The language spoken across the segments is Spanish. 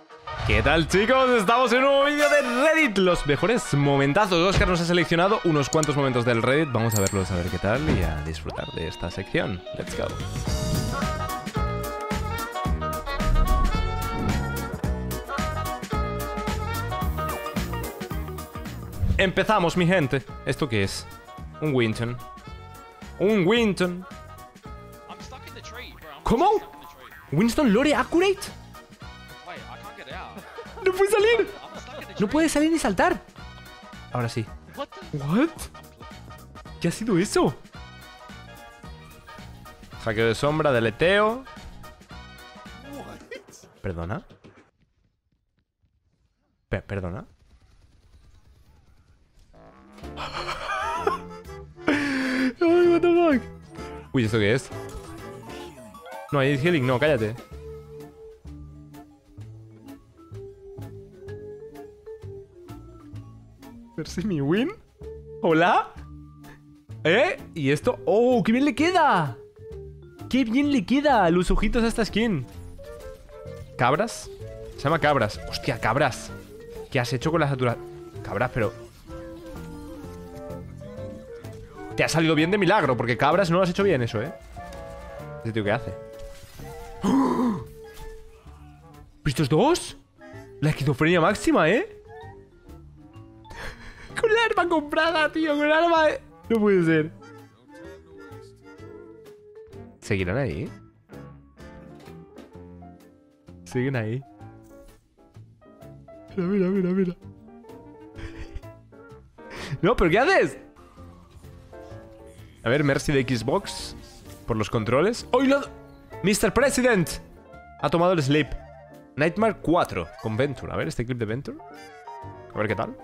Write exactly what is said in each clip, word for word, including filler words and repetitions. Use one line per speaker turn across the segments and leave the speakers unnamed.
¿Qué tal, chicos? Estamos en un nuevo vídeo de Reddit. Los mejores momentazos. Oscar nos ha seleccionado unos cuantos momentos del Reddit. Vamos a verlos, a ver qué tal y a disfrutar de esta sección. Let's go. Empezamos, mi gente. ¿Esto qué es? Un Winton. Un Winton. ¿Cómo? ¿Winston Lore Accurate? ¡No puede salir! ¡No puede salir ni saltar! Ahora sí. ¿What? ¿Qué ha sido eso? Hackeo de sombra, deleteo. ¿Perdona? Pe- ¿Perdona? Ay, what the fuck. Uy, ¿esto qué es? No, hay healing, no, cállate. Mercy mi win. ¿Hola? ¿Eh? ¿Y esto? ¡Oh, qué bien le queda! ¡Qué bien le queda los ojitos a esta skin! ¿Cabras? Se llama Cabras. ¡Hostia, Cabras! ¿Qué has hecho con la saturación? Cabras, pero... Te ha salido bien de milagro, porque Cabras no lo has hecho bien eso, ¿eh? ¿Ese tío qué hace? ¡Oh! ¿Estos dos? La esquizofrenia máxima, ¿eh? Con el arma comprada, tío, con el arma... No puede ser. ¿Seguirán ahí? Siguen ahí. Mira, mira, mira, mira. No, ¿pero qué haces? A ver, Mercy de Xbox. Por los controles. ¡Oh, lo... mister President! Ha tomado el sleep. Nightmare cuatro con Venture. A ver, este clip de Venture. A ver qué tal.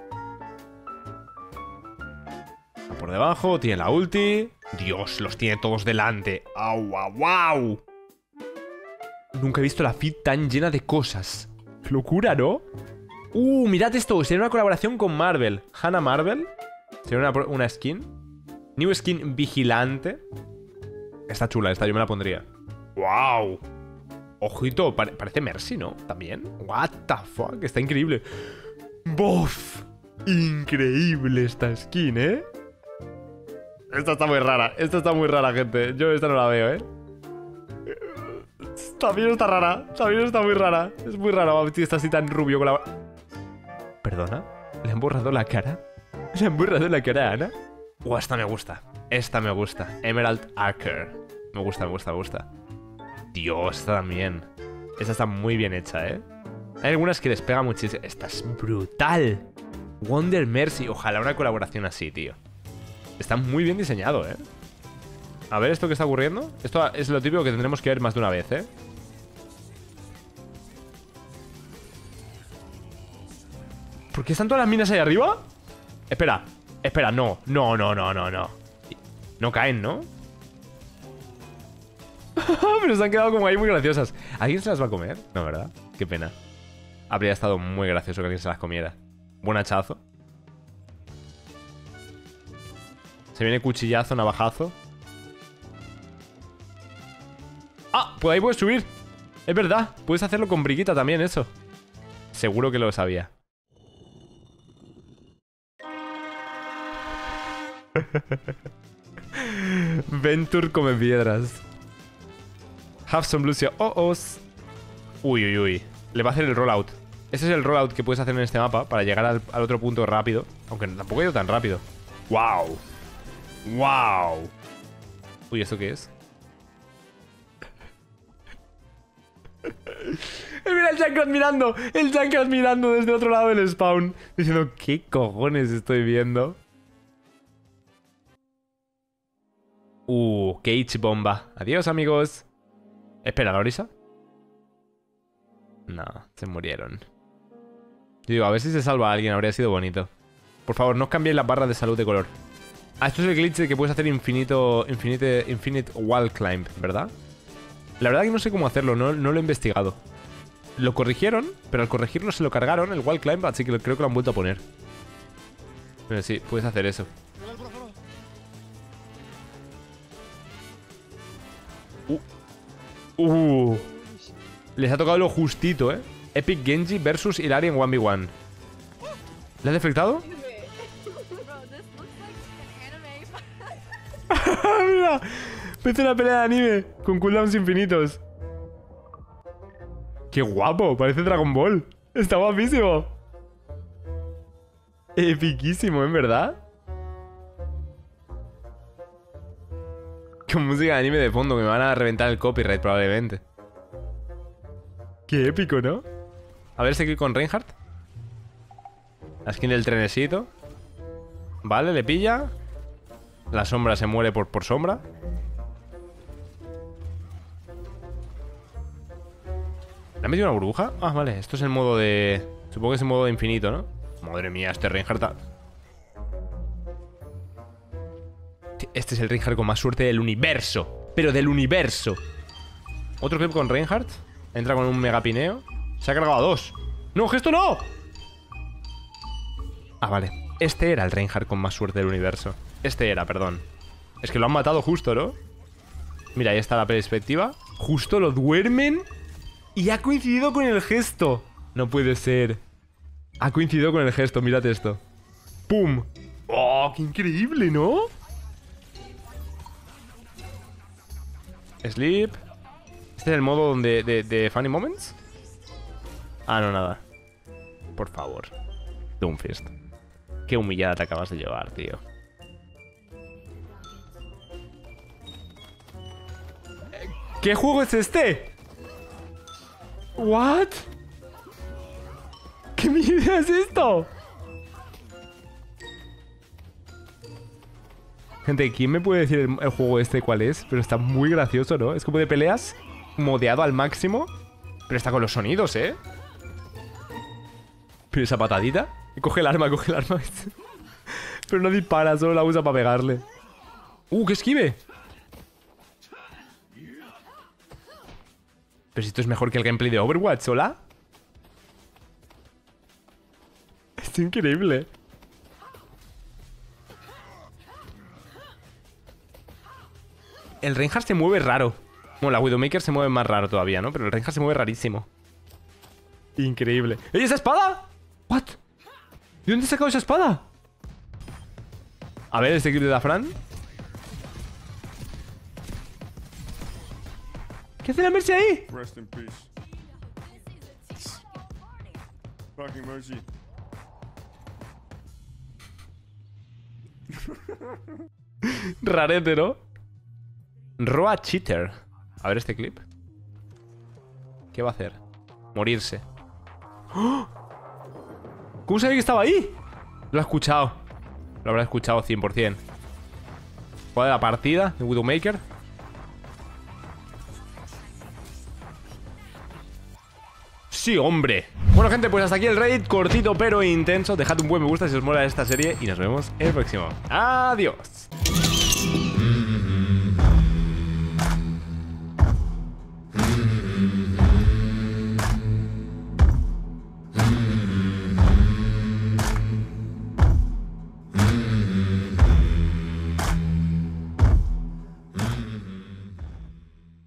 Por debajo, tiene la ulti. Dios, los tiene todos delante. ¡Au, au, au! Nunca he visto la feed tan llena de cosas. ¡Qué locura!, ¿no? Uh, mirad esto. Sería una colaboración con Marvel. Hannah Marvel. Sería una, una skin. New skin vigilante. Está chula esta, yo me la pondría. ¡Wow! Ojito, pare parece Mercy, ¿no? También. What the fuck, está increíble. ¡Bof! Increíble esta skin, ¿eh? Esta está muy rara, esta está muy rara, gente. Yo esta no la veo, ¿eh? También está rara, también está muy rara. Es muy rara, tío, está así tan rubio con la... ¿Perdona? ¿Le han borrado la cara? ¿Le han borrado la cara a Ana? Uh, esta me gusta, esta me gusta. Emerald Archer. Me gusta, me gusta, me gusta. Dios, esta también. Esta está muy bien hecha, ¿eh? Hay algunas que despega muchísimo. Esta es brutal. Wonder Mercy. Ojalá una colaboración así, tío. Está muy bien diseñado, ¿eh? A ver esto que está ocurriendo. Esto es lo típico que tendremos que ver más de una vez, ¿eh? ¿Por qué están todas las minas ahí arriba? Espera, espera, no. No, no, no, no, no. No caen, ¿no? Pero se han quedado como ahí muy graciosas. ¿Alguien se las va a comer? No, ¿verdad? Qué pena. Habría estado muy gracioso que alguien se las comiera. Buen hachazo. Se viene cuchillazo, navajazo. ¡Ah! Pues ahí puedes subir. Es verdad, puedes hacerlo con briquita también, eso. Seguro que lo sabía. Venture come piedras. Have some Lucia. Oh, os. Uy, uy, uy. Le va a hacer el rollout. Ese es el rollout que puedes hacer en este mapa para llegar al, al otro punto rápido. Aunque tampoco ha ido tan rápido. ¡Wow! ¡Wow! Uy, ¿esto qué es? Mira el Junkrat mirando. El Junkrat mirando desde otro lado del spawn. Diciendo, ¿qué cojones estoy viendo? Uh, Cage bomba. Adiós, amigos. Espera, ¿la Orisa? No, se murieron. Yo digo, a ver si se salva a alguien. Habría sido bonito. Por favor, no os cambiéis las barras de salud de color. Ah, esto es el glitch de que puedes hacer infinito, infinite, infinite wall climb, ¿verdad? La verdad que no sé cómo hacerlo, no, no lo he investigado. Lo corrigieron, pero al corregirlo se lo cargaron, el wall climb, así que creo que lo han vuelto a poner. Pero sí, puedes hacer eso. Uh. Uh. Les ha tocado lo justito, ¿eh? Epic Genji versus Hilari en uno ve uno. ¿Le ha defectado? Mira, parece una pelea de anime con cooldowns infinitos. ¡Qué guapo! Parece Dragon Ball. Está guapísimo. Epiquísimo, ¿en verdad? Con música de anime de fondo, que me van a reventar el copyright probablemente. Qué épico, ¿no? A ver, este aquí con Reinhardt. La skin del trenecito. Vale, le pilla. La sombra se muere por, por sombra. ¿Le ha metido una burbuja? Ah, vale, esto es el modo de... Supongo que es el modo de infinito, ¿no? Madre mía, este Reinhardt... Este es el Reinhardt con más suerte del universo. Pero del universo. Otro clip con Reinhardt. Entra con un megapineo. Se ha cargado a dos. ¡No, gesto no! Ah, vale. Este era el Reinhardt con más suerte del universo. Este era, perdón. Es que lo han matado justo, ¿no? Mira, ahí está la perspectiva. Justo lo duermen. Y ha coincidido con el gesto. No puede ser. Ha coincidido con el gesto, mirad esto. ¡Pum! ¡Oh, qué increíble!, ¿no? Sleep. ¿Este es el modo donde, de, de Funny Moments? Ah, no, nada. Por favor. Doomfist. Qué humillada te acabas de llevar, tío. ¿Qué juego es este? ¿What? ¿Qué mierda es esto? Gente, ¿quién me puede decir el, el juego este cuál es? Pero está muy gracioso, ¿no? Es como de peleas, modeado al máximo. Pero está con los sonidos, ¿eh? Pero esa patadita. Coge el arma, coge el arma. Pero no dispara, solo la usa para pegarle. ¡Uh, qué esquive! Pero si esto es mejor que el gameplay de Overwatch, ¿hola? Es increíble. El Reinhardt se mueve raro. Bueno, la Widowmaker se mueve más raro todavía, ¿no? Pero el Reinhardt se mueve rarísimo. Increíble. ¿Ey, esa espada? ¿What? ¿De dónde he sacado esa espada? A ver, este clip de Dafran. ¿Qué hace la Mercy ahí?
Rest in peace. Fucking Mercy.
Rarete, ¿no? Roa Cheater. A ver este clip. ¿Qué va a hacer? Morirse. ¡Oh! ¿Cómo sabía que estaba ahí? Lo ha escuchado. Lo habrá escuchado cien por cien. ¿Cuál es la partida de Widowmaker? Sí, hombre. Bueno, gente, pues hasta aquí el raid. Cortito pero intenso. Dejad un buen me gusta si os mola esta serie. Y nos vemos en el próximo. Adiós.